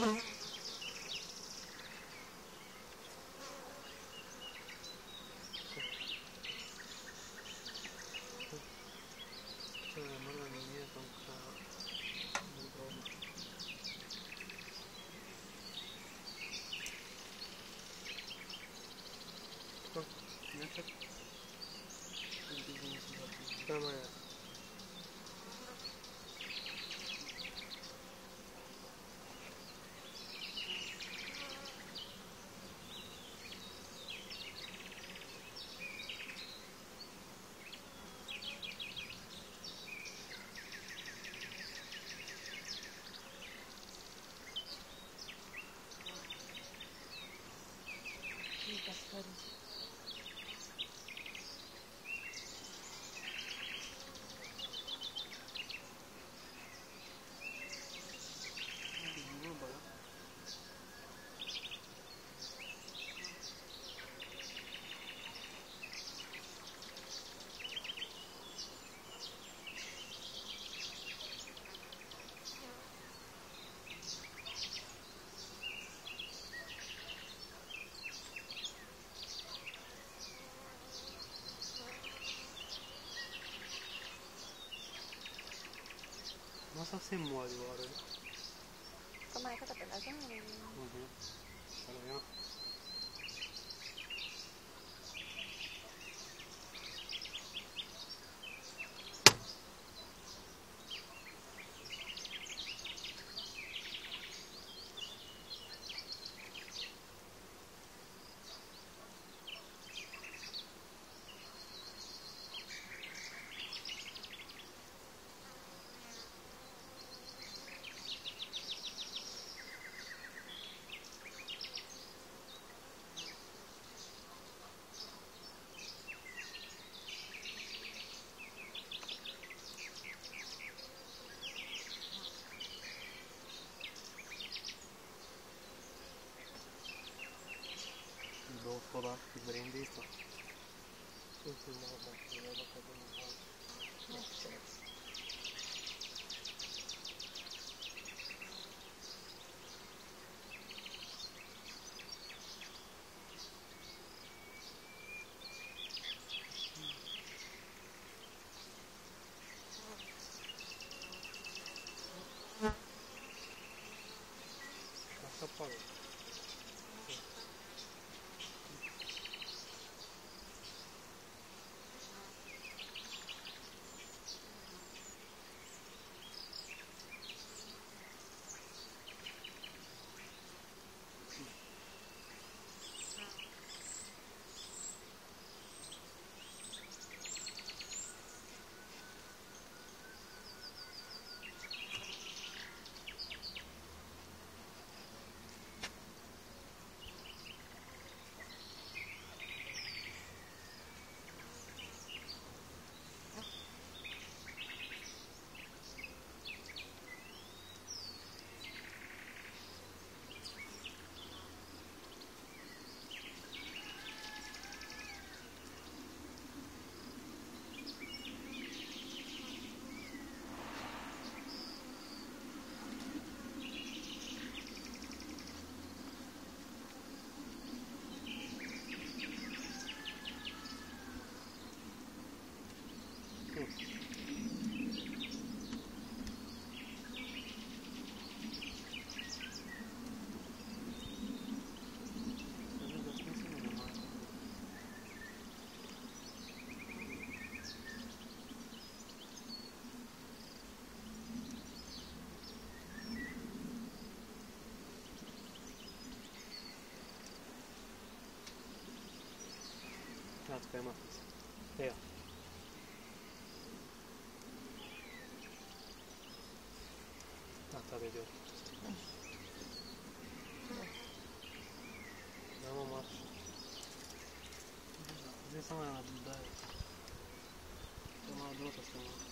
مرة niña con tamam. Masa se muove guarda. Come hai fatto la zona? Allora, dopo ti prendi sto. Tutto il mondo che vedo che non fa. Scappato. Aspetta, ma Tata video. Andiamo a marcia. Questa è una bella. Siamo alla dota stiamo.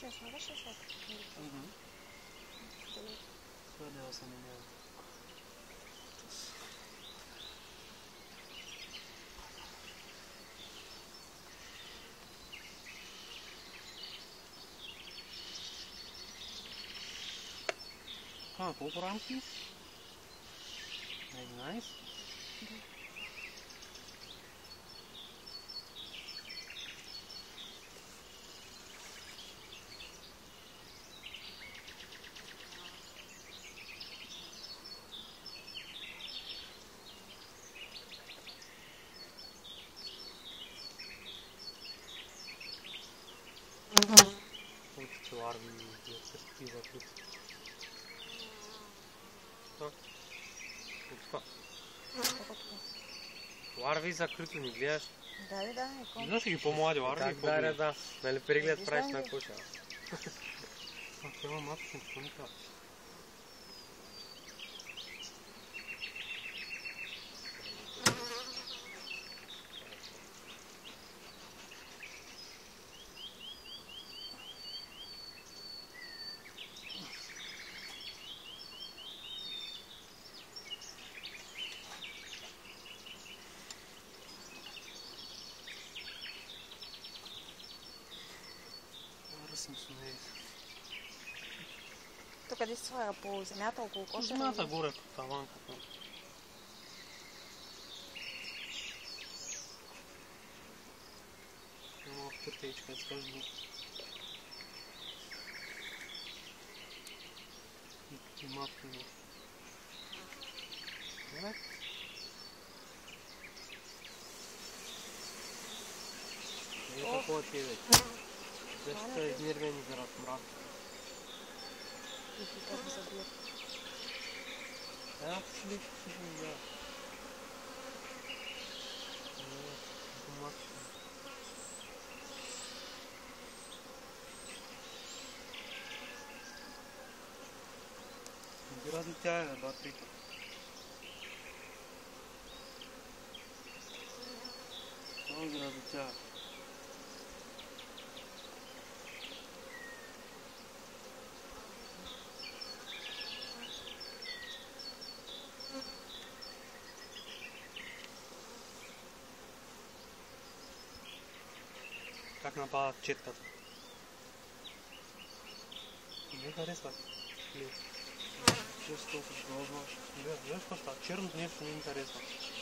честно, да, 60? Това няма съмнение. Колко рамки? 11? Да. Uite larvi de perspectiva тут. Что? Ларви закрито не гледаш. Да, никой. Знаеш ли ги по-млади ларви? Да. Нали преглед правиш на куча? Това маточно тоника. Съм с нея. Тук къде се слага? По земята, около коша? Земята горе, по таванката. Има пътечка, скажи. И матка ми. Не? Не какво ти е вече. Защо е изнервени заради мрак? И как се забият. Аз ли не знам. Разни тя е, батерията. Само ги разни тя е. Как нападат четката? Не харесва. Често толкова грозно. Знаеш какво става? Черното нещо не ми харесва.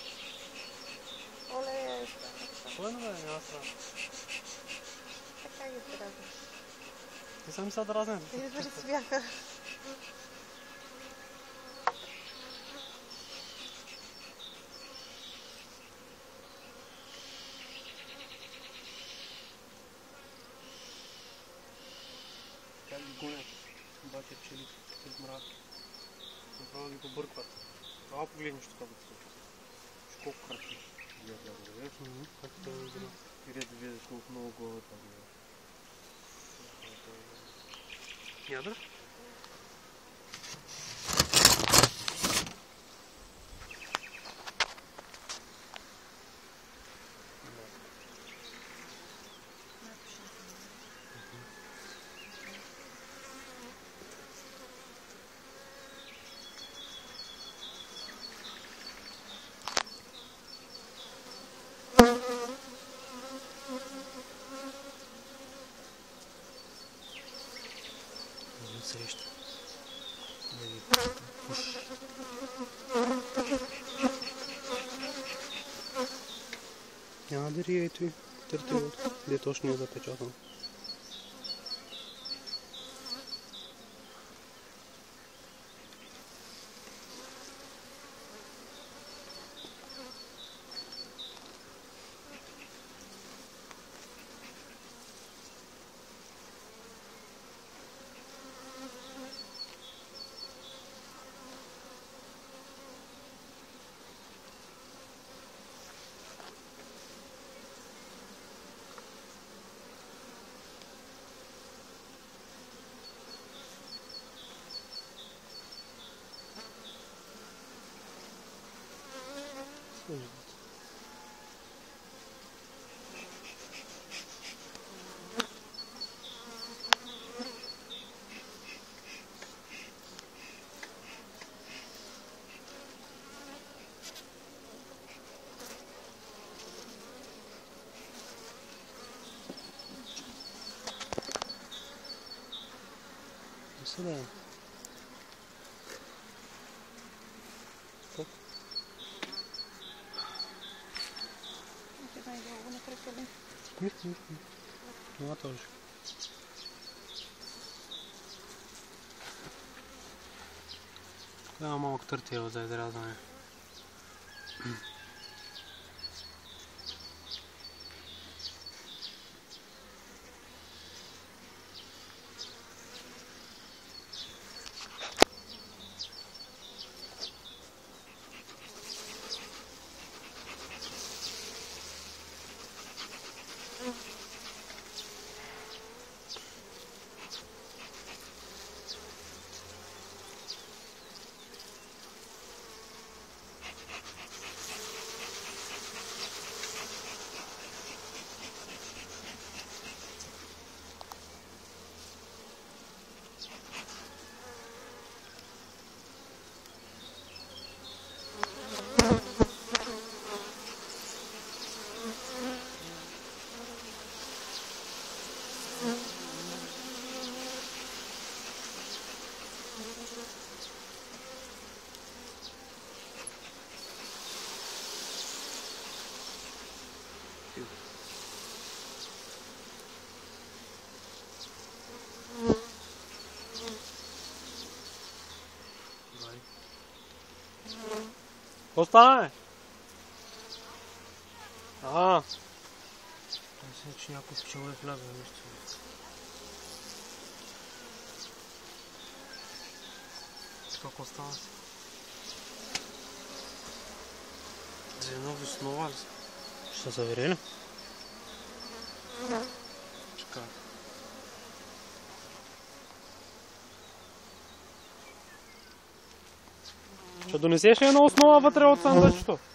Оле, Кой не бе? Няма страна. така ги трябва. Не съм се дразнен. Те да разсвяха. Как ги гонят? Обаче пчели с мрак. Направо ги побъркват. Трябва погледнеш тук да се случва. Колко кръпи. Гледам да видиш. Как това е игра? Иде да видиш колко много глава там е. Ядра? Среща. Няма да рие и той. Търтилото. Де точно е запечатано. Не се да е. Най-дълго не прекали. Това тоже. Няма малко търтия за изрязване. Какво става, бе? Мисля, че някой пчела е влязъл нещо. Какво става? За едно веснова ли са? Ще са заверили? Чекай. Ще донесеш ли една основа вътре от сандъчето?